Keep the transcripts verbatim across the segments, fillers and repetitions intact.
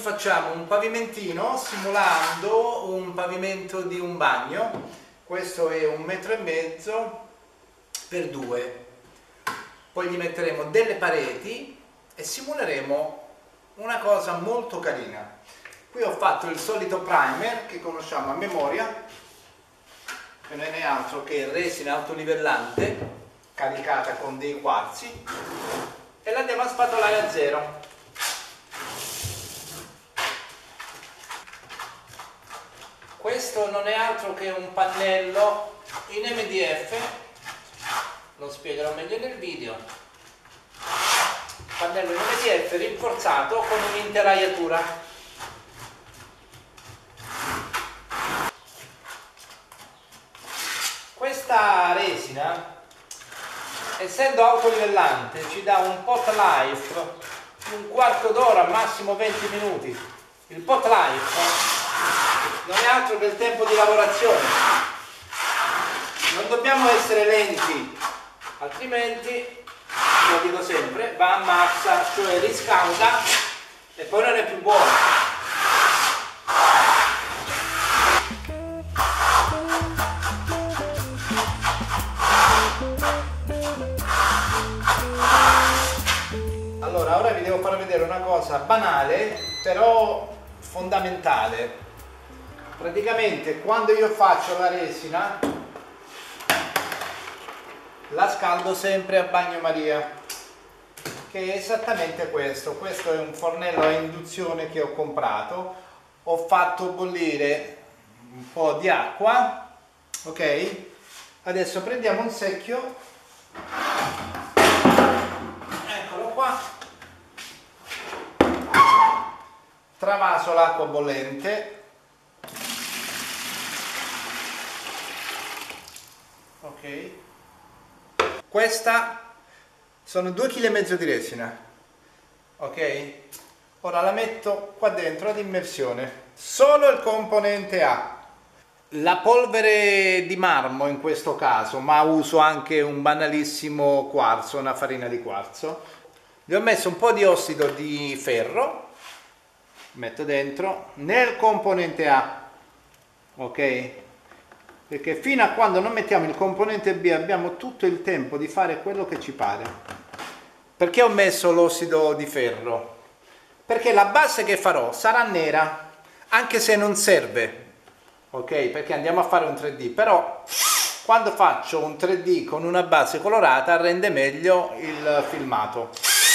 facciamo un pavimentino simulando un pavimento di un bagno. Questo è un metro e mezzo per due. Poi gli metteremo delle pareti e simuleremo una cosa molto carina. Qui ho fatto il solito primer che conosciamo a memoria, che non è altro che resina autolivellante caricata con dei quarzi, e la andiamo a spatolare a zero. Questo non è altro che un pannello in M D F, lo spiegherò meglio nel video. Pannello in M D F rinforzato con un'interaiatura. Questa resina, essendo autolivellante, ci dà un pot life un quarto d'ora, massimo venti minuti. Il pot life non è altro che il tempo di lavorazione. Non dobbiamo essere lenti, altrimenti, lo dico sempre, va a massa, cioè riscalda e poi non è più buono. Allora, ora vi devo far vedere una cosa banale, però fondamentale. Praticamente quando io faccio la resina la scaldo sempre a bagnomaria, che è esattamente questo. Questo è un fornello a induzione che ho comprato. Ho fatto bollire un po' di acqua, ok? Adesso prendiamo un secchio, eccolo qua, travaso l'acqua bollente. Ok, questa sono due chili e mezzo di resina, ok? Ora la metto qua dentro ad immersione, solo il componente A. La polvere di marmo in questo caso, ma uso anche un banalissimo quarzo, una farina di quarzo. Gli ho messo un po' di ossido di ferro, metto dentro nel componente A, ok? Perché fino a quando non mettiamo il componente B abbiamo tutto il tempo di fare quello che ci pare. Perché ho messo l'ossido di ferro? Perché la base che farò sarà nera, anche se non serve, ok? Perché andiamo a fare un tre D, però quando faccio un tre D con una base colorata rende meglio il filmato.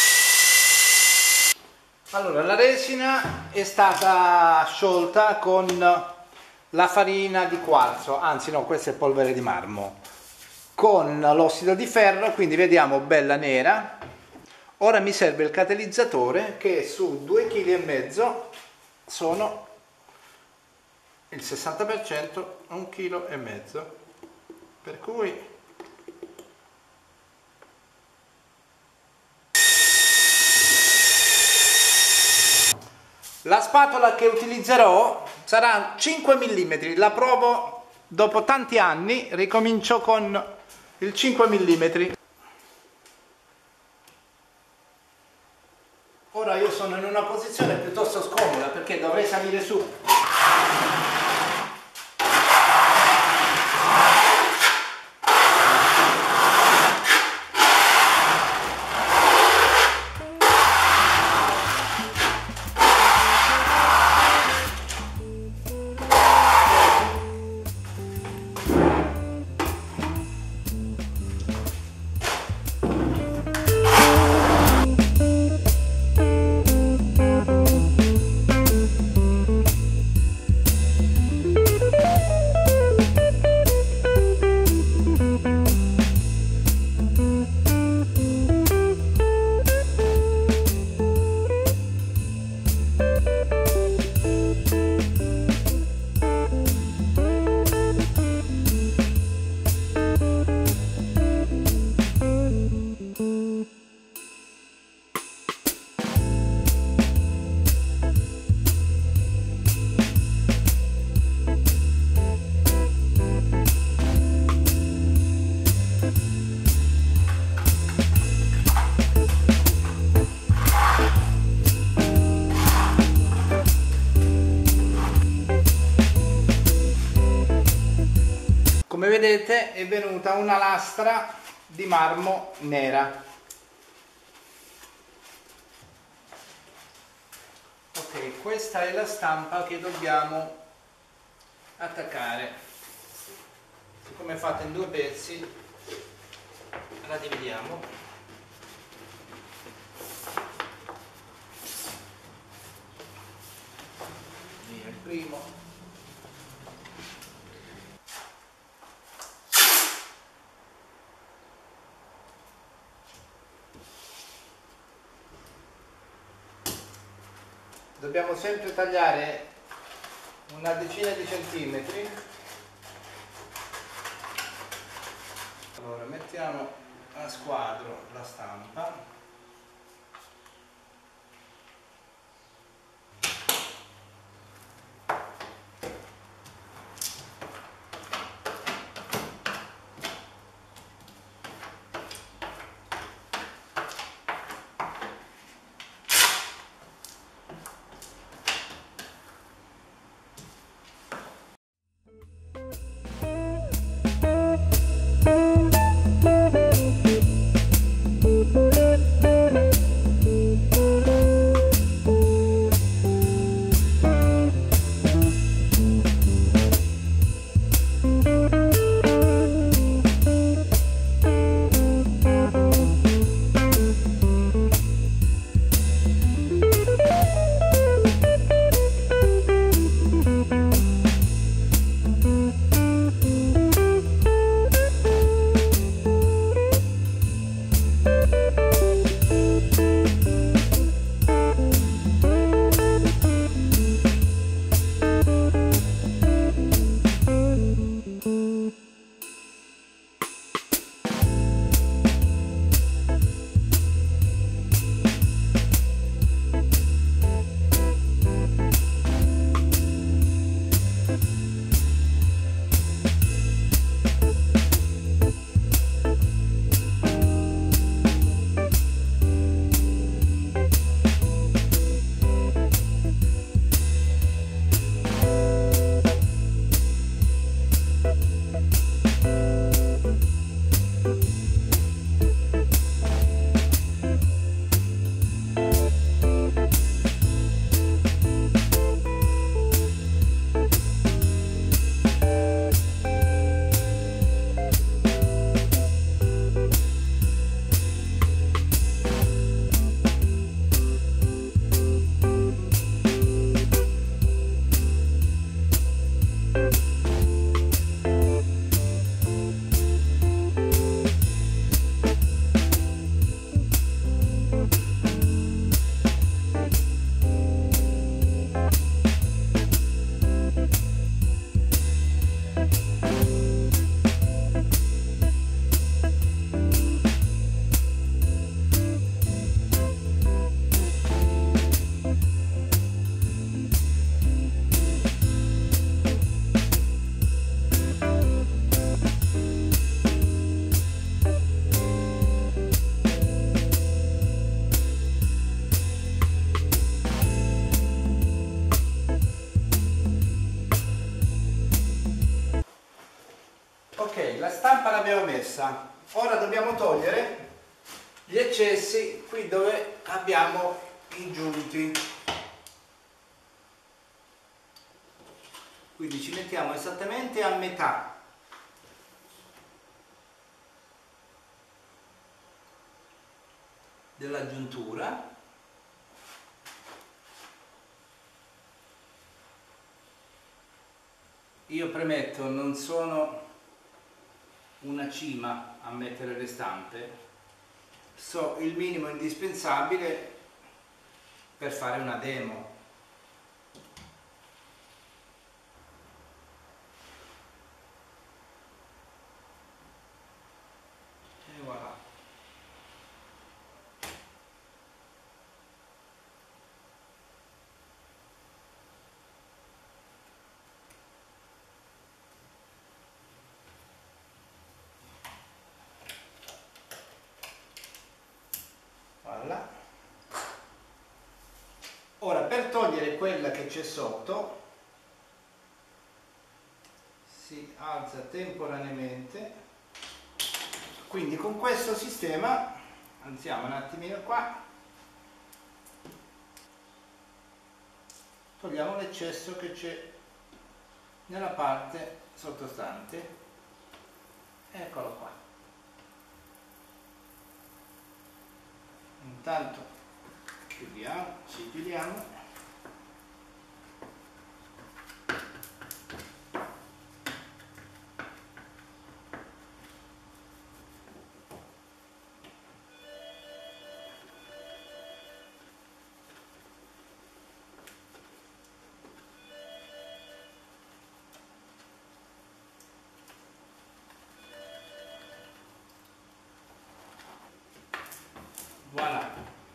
Allora, la resina è stata sciolta con la farina di quarzo, anzi no, questa è polvere di marmo, con l'ossido di ferro, quindi vediamo bella nera. Ora mi serve il catalizzatore, che su due chili e mezzo sono il sessanta per cento, un chilo e mezzo, per cui la spatola che utilizzerò sarà cinque millimetri, la provo dopo tanti anni, ricomincio con il cinque millimetri. Ora io sono in una posizione piuttosto scomoda perché dovrei salire su. fine è venuta una lastra di marmo nera. Ok, questa è la stampa che dobbiamo attaccare. Siccome è fatta in due pezzi, la dividiamo. Via il primo. Dobbiamo sempre tagliare una decina di centimetri. Allora mettiamo a squadro la stampa. Ok, la stampa l'abbiamo messa, ora dobbiamo togliere gli eccessi qui dove abbiamo i giunti. Quindi ci mettiamo esattamente a metà della giuntura. Io premetto, non sono una cima a mettere le stampe, so il minimo indispensabile per fare una demo. E voilà. Voilà. Ora per togliere quella che c'è sotto si alza temporaneamente. Quindi con questo sistema alziamo un attimino qua, togliamo l'eccesso che c'è nella parte sottostante, eccolo qua. Intanto chiudiamo, ci chiudiamo. Voilà.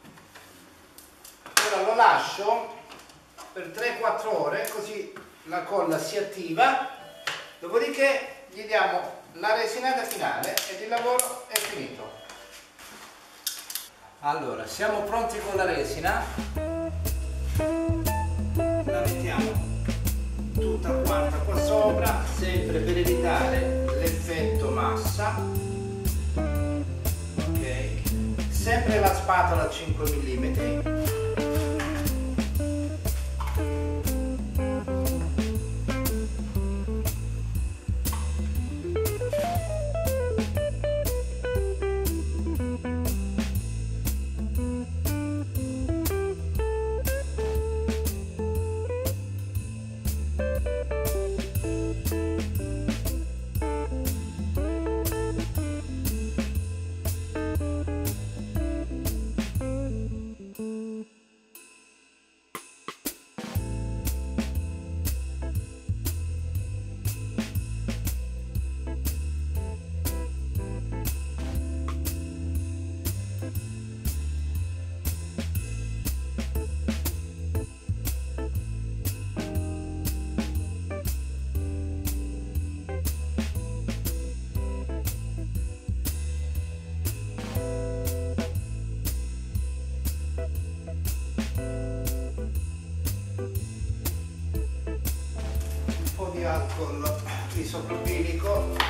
Ora lo lascio per tre quattro ore così la colla si attiva, dopodiché gli diamo la resinata finale ed il lavoro è finito. Allora, siamo pronti con la resina, la mettiamo tutta quanta qua sopra, sempre per evitare l'effetto massa. Sempre la spatola a cinque millimetri. Alcol isopropilico